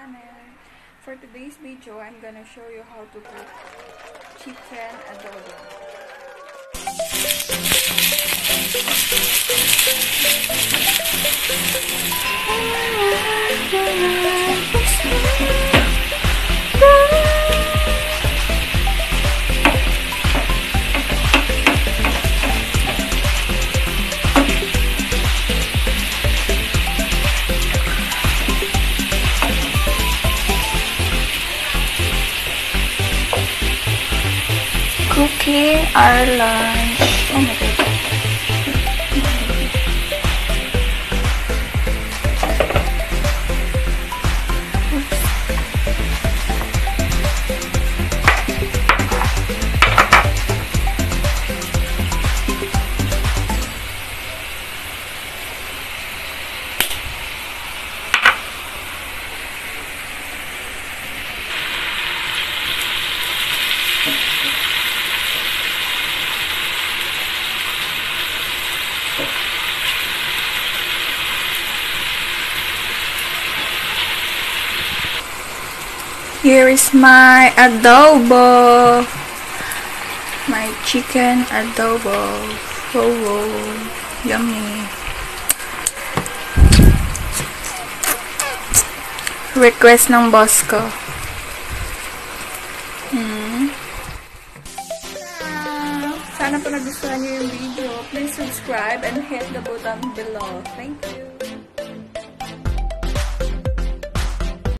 channel. For today's video, I'm gonna show you how to cook chicken adobo. Cooking our lunch. Oh my god. Here is my adobo. My chicken adobo. Oh, yummy. Request ng boss ko. Sana po nagustuhan niyo yung video. Please subscribe and hit the button below. Thank you.